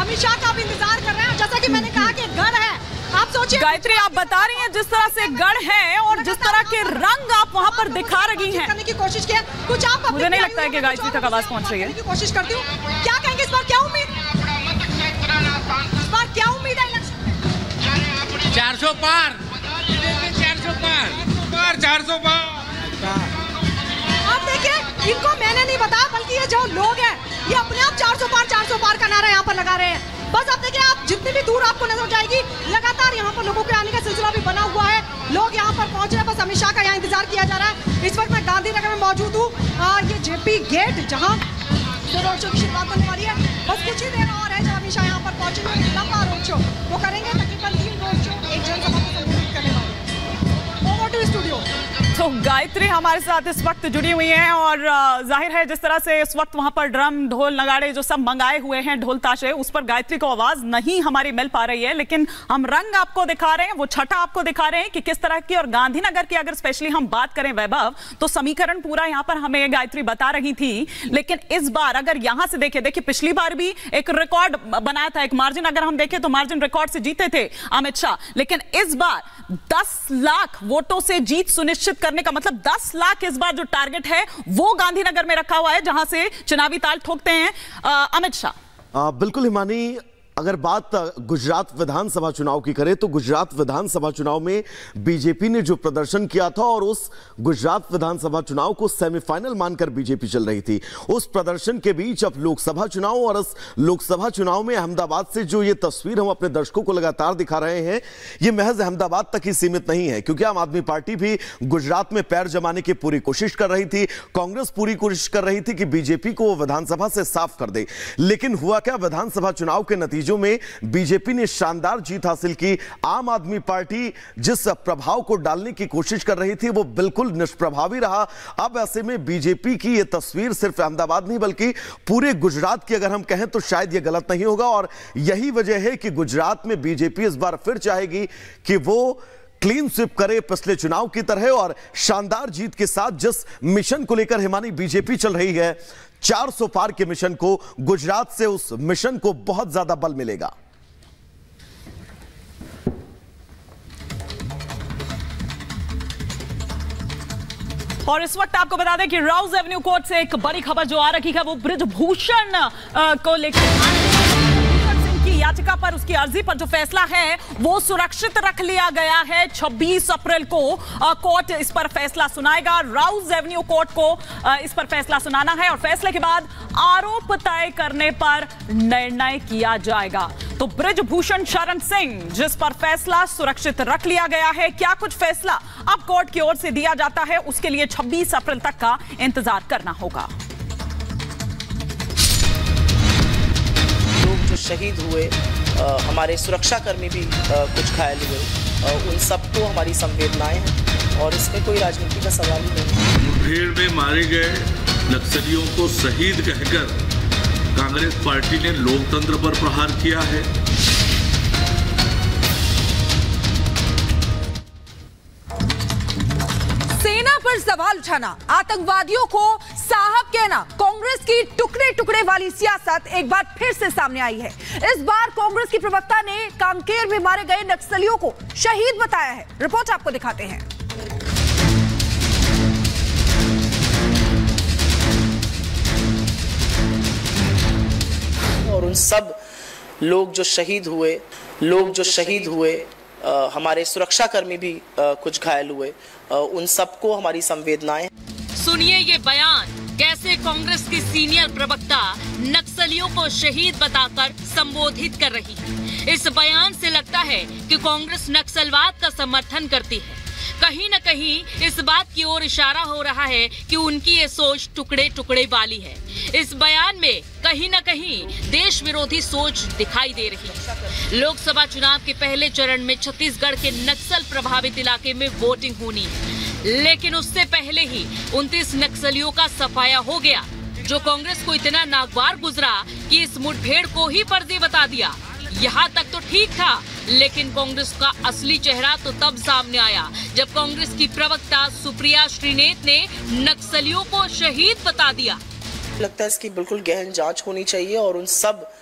अमित शाह का भी इंतजार कर रहे हैं। जैसा कि मैंने कहा कि गढ़ है, आप सोचिए गायत्री, आप बता रही हैं जिस तरह से गढ़ है और जिस तरह के रंग आप वहां पर दिखा रही हैं, करने की कोशिश किया कुछ। आप मुझे नहीं लगता है कि गायत्री तक आवाज पहुंच रही है। कोशिश करती हूँ, क्या कहेंगे इस बार, क्या उम्मीद, इस बार क्या उम्मीद है? 400 पार, 400 पार, 400 पार। आप देखिए, इनको मैंने नहीं बताया, बल्कि ये जो लोग हैं ये अपने आप 400 पार का नारा यहाँ पर लगा रहे हैं। बस आप देखिए, आप जितनी भी दूर आपको नजर जाएगी, लगातार यहाँ पर लोगों के आने का सिलसिला भी बना हुआ है। लोग यहाँ पर पहुंच रहे हैं, बस अमित शाह का यहाँ इंतजार किया जा रहा है। इस वक्त मैं गांधीनगर में मौजूद हूँ, ये जेपी गेट जहाँ रोड शो की शुरुआत होने वाली है। बस कुछ ही देर और है जब अमित शाह यहाँ पर पहुंचेंगे। लंबा रोड शो वो करेंगे, तकरीबन 3 रोड शो एक जनसभा को संबोधित करने वाले हैं। Over to studio. तो गायत्री हमारे साथ इस वक्त जुड़ी हुई हैं और जाहिर है जिस तरह से इस वक्त वहां पर ड्रम ढोल नगाड़े जो सब मंगाए हुए हैं, ढोल ताशे, उस पर गायत्री को आवाज नहीं हमारी मिल पा रही है, लेकिन हम रंग आपको दिखा रहे हैं, वो छटा आपको दिखा रहे हैं कि किस तरह की। और गांधीनगर की अगर स्पेशली हम बात करें वैभव, तो समीकरण पूरा यहाँ पर हमें गायत्री बता रही थी। लेकिन इस बार अगर यहां से देखिए पिछली बार भी एक रिकॉर्ड बनाया था, एक मार्जिन अगर हम देखें तो मार्जिन रिकॉर्ड से जीते थे अमित शाह, लेकिन इस बार 10 लाख वोटों से जीत सुनिश्चित करने का मतलब 10 लाख इस बार जो टारगेट है वो गांधीनगर में रखा हुआ है, जहां से चुनावी ताल ठोकते हैं अमित शाह। बिल्कुल हिमानी, अगर बात गुजरात विधानसभा चुनाव की करें तो गुजरात विधानसभा चुनाव में बीजेपी ने जो प्रदर्शन किया था और उस गुजरात विधानसभा चुनाव को सेमीफाइनल मानकर बीजेपी चल रही थी, उस प्रदर्शन के बीच अब लोकसभा चुनाव और उस लोकसभा चुनाव में अहमदाबाद से जो ये तस्वीर हम अपने दर्शकों को लगातार दिखा रहे हैं, ये महज अहमदाबाद तक ही सीमित नहीं है, क्योंकि आम आदमी पार्टी भी गुजरात में पैर जमाने की पूरी कोशिश कर रही थी, कांग्रेस पूरी कोशिश कर रही थी कि बीजेपी को वो विधानसभा से साफ कर दे। लेकिन हुआ क्या, विधानसभा चुनाव के नतीजे में बीजेपी ने शानदार जीत हासिल की। आम आदमी पार्टी जिस प्रभाव को डालने की कोशिश कर रही थी वो बिल्कुल निष्प्रभावी रहा। अब ऐसे में बीजेपी की यह तस्वीर सिर्फ अहमदाबाद नहीं बल्कि पूरे गुजरात की अगर हम कहें तो शायद यह गलत नहीं होगा, और यही वजह है कि गुजरात में बीजेपी इस बार फिर चाहेगी कि वो क्लीन स्वीप करे पिछले चुनाव की तरह, और शानदार जीत के साथ जिस मिशन को लेकर हिमानी बीजेपी चल रही है, 400 पार के मिशन को, गुजरात से उस मिशन को बहुत ज्यादा बल मिलेगा। और इस वक्त आपको बता दें कि राउज एवेन्यू कोर्ट से एक बड़ी खबर जो आ रही है वो ब्रिजभूषण को लेकर याचिका पर, उसकी अर्जी पर जो फैसला है वो सुरक्षित रख लिया गया है। 26 अप्रैल को कोर्ट इस पर फैसला सुनाएगा। राउज एवेन्यू कोर्ट को इस पर फैसला सुनाना है और फैसले के बाद आरोप तय करने पर निर्णय किया जाएगा। तो ब्रिजभूषण शरण सिंह जिस पर फैसला सुरक्षित रख लिया गया है, क्या कुछ फैसला अब कोर्ट की ओर से दिया जाता है, उसके लिए 26 अप्रैल तक का इंतजार करना होगा। जो शहीद हुए, हमारे सुरक्षाकर्मी भी कुछ घायल हुए, उन सबको हमारी संवेदनाएं हैं और इसमें कोई राजनीति का सवाल ही नहीं। मुठभेड़ में मारे गए नक्सलियों को शहीद कहकर कांग्रेस पार्टी ने लोकतंत्र पर प्रहार किया है। सेना पर सवाल उठाना, आतंकवादियों को साहब कहना, कांग्रेस की टुकड़े टुकड़े वाली सियासत एक बार फिर से सामने आई है। इस बार कांग्रेस की प्रवक्ता ने कांकेर में मारे गए नक्सलियों को शहीद बताया है। रिपोर्ट आपको दिखाते हैं। और उन सब लोग जो शहीद हुए, हमारे सुरक्षाकर्मी भी कुछ घायल हुए, उन सबको हमारी संवेदनाएं। सुनिए ये बयान, कैसे कांग्रेस की सीनियर प्रवक्ता नक्सलियों को शहीद बताकर संबोधित कर रही है। इस बयान से लगता है कि कांग्रेस नक्सलवाद का समर्थन करती है। कहीं न कहीं इस बात की ओर इशारा हो रहा है कि उनकी ये सोच टुकड़े टुकड़े वाली है। इस बयान में कहीं न कहीं देश विरोधी सोच दिखाई दे रही है। लोकसभा चुनाव के पहले चरण में छत्तीसगढ़ के नक्सल प्रभावित इलाके में वोटिंग होनी है, लेकिन उससे पहले ही 29 नक्सलियों का सफाया हो गया, जो कांग्रेस को इतना नागवार गुजरा कि इस मुठभेड़ को ही फर्जी बता दिया। यहाँ तक तो ठीक था, लेकिन कांग्रेस का असली चेहरा तो तब सामने आया जब कांग्रेस की प्रवक्ता सुप्रिया श्रीनेत ने नक्सलियों को शहीद बता दिया। लगता है इसकी बिल्कुल गहन जांच होनी चाहिए और उन सब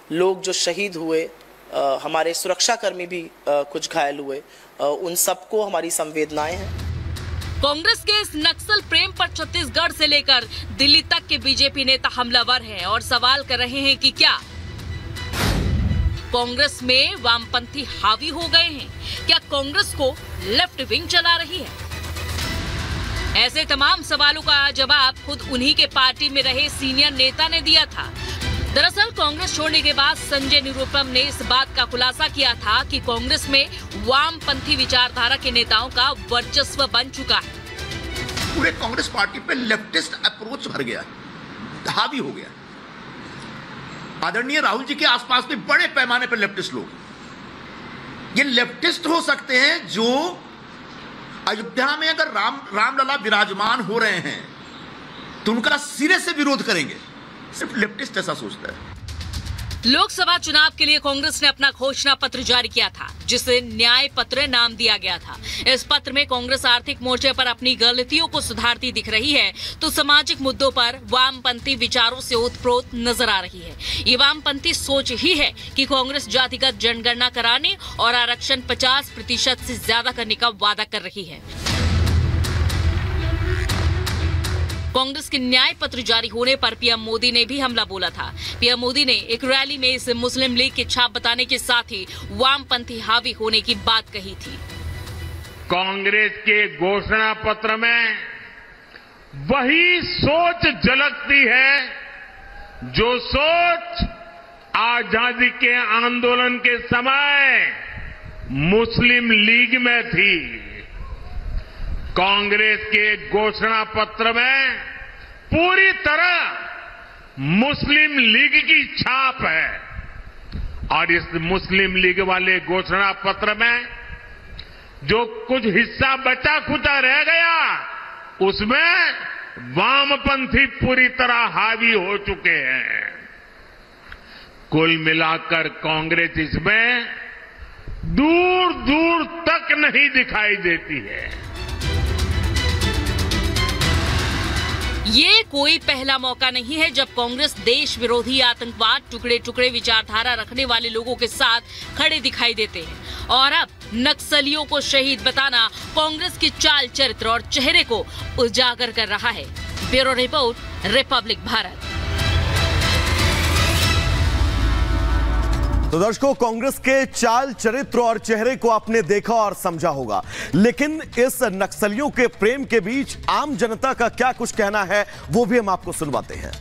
लोग जो शहीद हुए, हमारे सुरक्षाकर्मी भी कुछ घायल हुए, उन सबको हमारी संवेदनाएं हैं। कांग्रेस के इस नक्सल प्रेम पर छत्तीसगढ़ से लेकर दिल्ली तक के बीजेपी नेता हमलावर हैं और सवाल कर रहे हैं कि क्या कांग्रेस में वामपंथी हावी हो गए हैं? क्या कांग्रेस को लेफ्ट विंग चला रही है? ऐसे तमाम सवालों का जवाब खुद उन्हीं के पार्टी में रहे सीनियर नेता ने दिया था। दरअसल कांग्रेस छोड़ने के बाद संजय निरुपम ने इस बात का खुलासा किया था कि कांग्रेस में वामपंथी विचारधारा के नेताओं का वर्चस्व बन चुका है। पूरे कांग्रेस पार्टी पे लेफ्टिस्ट अप्रोच भर गया, हावी हो गया। आदरणीय राहुल जी के आसपास में बड़े पैमाने पर लेफ्टिस्ट लोग, ये लेफ्टिस्ट हो सकते हैं जो अयोध्या में अगर रामलला विराजमान हो रहे हैं तो उनका सिरे से विरोध करेंगे। सिर्फ लेफ्टिस्ट ऐसा सोचता है। लोकसभा चुनाव के लिए कांग्रेस ने अपना घोषणा पत्र जारी किया था, जिसे न्याय पत्र नाम दिया गया था। इस पत्र में कांग्रेस आर्थिक मोर्चे पर अपनी गलतियों को सुधारती दिख रही है, तो सामाजिक मुद्दों पर वामपंथी विचारों से ओतप्रोत नजर आ रही है। ये वामपंथी सोच ही है कि कांग्रेस जातिगत जनगणना कराने और आरक्षण 50% से ज्यादा करने का वादा कर रही है। कांग्रेस के न्याय पत्र जारी होने पर पीएम मोदी ने भी हमला बोला था। पीएम मोदी ने एक रैली में इसे मुस्लिम लीग की छाप बताने के साथ ही वामपंथी हावी होने की बात कही थी। कांग्रेस के घोषणा पत्र में वही सोच झलकती है जो सोच आजादी के आंदोलन के समय मुस्लिम लीग में थी। कांग्रेस के घोषणा पत्र में पूरी तरह मुस्लिम लीग की छाप है और इस मुस्लिम लीग वाले घोषणा पत्र में जो कुछ हिस्सा बचा खुचा रह गया उसमें वामपंथी पूरी तरह हावी हो चुके हैं। कुल मिलाकर कांग्रेस इसमें दूर दूर तक नहीं दिखाई देती है। ये कोई पहला मौका नहीं है जब कांग्रेस देश विरोधी आतंकवाद, टुकड़े टुकड़े विचारधारा रखने वाले लोगों के साथ खड़े दिखाई देते हैं। और अब नक्सलियों को शहीद बताना कांग्रेस की चाल, चरित्र और चेहरे को उजागर कर रहा है। Bureau report, Republic Bharat. तो दर्शकों, कांग्रेस के चाल, चरित्र और चेहरे को आपने देखा और समझा होगा, लेकिन इस नक्सलियों के प्रेम के बीच आम जनता का क्या कुछ कहना है वो भी हम आपको सुनवाते हैं।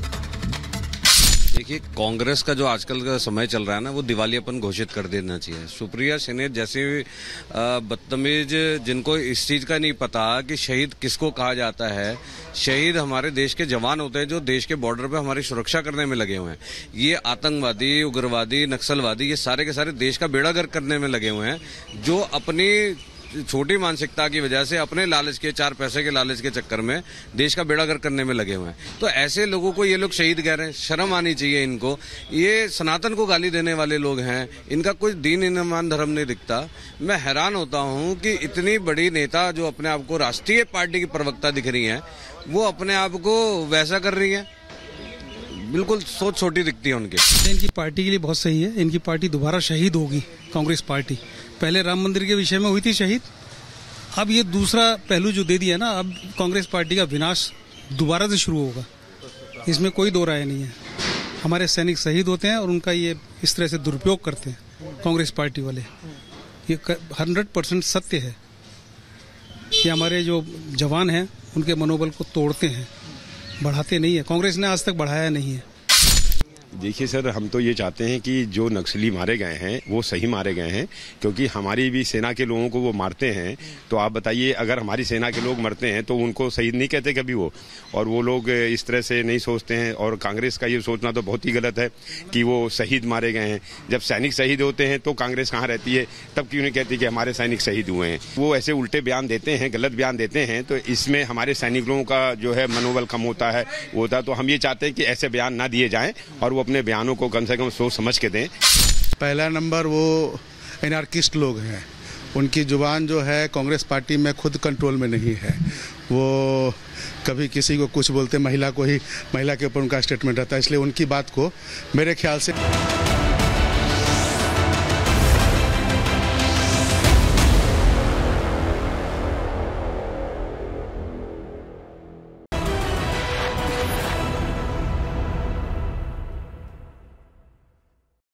देखिए, कांग्रेस का जो आजकल का समय चल रहा है ना, वो दिवालियापन घोषित कर देना चाहिए। सुप्रिया सेनेट जैसे बदतमीज, जिनको इस चीज का नहीं पता कि शहीद किसको कहा जाता है। शहीद हमारे देश के जवान होते हैं जो देश के बॉर्डर पे हमारी सुरक्षा करने में लगे हुए हैं। ये आतंकवादी, उग्रवादी, नक्सलवादी, ये सारे के सारे देश का बेड़ा गर्क करने में लगे हुए हैं, जो अपनी छोटी मानसिकता की वजह से अपने लालच के, 4 पैसे के लालच के चक्कर में देश का बेड़ा गर्क करने में लगे हुए हैं। तो ऐसे लोगों को ये लोग शहीद कह रहे हैं, शर्म आनी चाहिए इनको। ये सनातन को गाली देने वाले लोग हैं, इनका कोई दीन ईमान धर्म नहीं दिखता। मैं हैरान होता हूं कि इतनी बड़ी नेता जो अपने आप को राष्ट्रीय पार्टी की प्रवक्ता दिख रही है, वो अपने आप को वैसा कर रही है। बिल्कुल सोच छोटी दिखती है उनके। इनकी पार्टी के लिए बहुत सही है। इनकी पार्टी दोबारा शहीद होगी। कांग्रेस पार्टी पहले राम मंदिर के विषय में हुई थी शहीद, अब ये दूसरा पहलू जो दे दिया ना, अब कांग्रेस पार्टी का विनाश दोबारा से शुरू होगा, इसमें कोई दो राय नहीं है। हमारे सैनिक शहीद होते हैं और उनका ये इस तरह से दुरुपयोग करते हैं कांग्रेस पार्टी वाले। ये 100% सत्य है कि हमारे जो जवान हैं उनके मनोबल को तोड़ते हैं, बढ़ाते नहीं है। कांग्रेस ने आज तक बढ़ाया नहीं है। देखिए सर, हम तो ये चाहते हैं कि जो नक्सली मारे गए हैं वो सही मारे गए हैं, क्योंकि हमारी भी सेना के लोगों को वो मारते हैं। तो आप बताइए, अगर हमारी सेना के लोग मरते हैं तो उनको शहीद नहीं कहते कभी वो, और वो लोग इस तरह से नहीं सोचते हैं। और कांग्रेस का ये सोचना तो बहुत ही गलत है कि वो शहीद मारे गए हैं। जब सैनिक शहीद होते हैं तो कांग्रेस कहाँ रहती है? तब क्यों नहीं कहती कि हमारे सैनिक शहीद हुए हैं? वो ऐसे उल्टे बयान देते हैं, गलत बयान देते हैं, तो इसमें हमारे सैनिक लोगों का जो है मनोबल कम होता है, वो होता है। तो हम ये चाहते हैं कि ऐसे बयान ना दिए जाएं और वो अपने बयानों को कम से कम सोच समझ के दें। पहला नंबर वो एनार्किस्ट लोग हैं, उनकी जुबान जो है कांग्रेस पार्टी में खुद कंट्रोल में नहीं है। वो कभी किसी को कुछ बोलते, महिला को ही, महिला के ऊपर उनका स्टेटमेंट रहता है, इसलिए उनकी बात को मेरे ख्याल से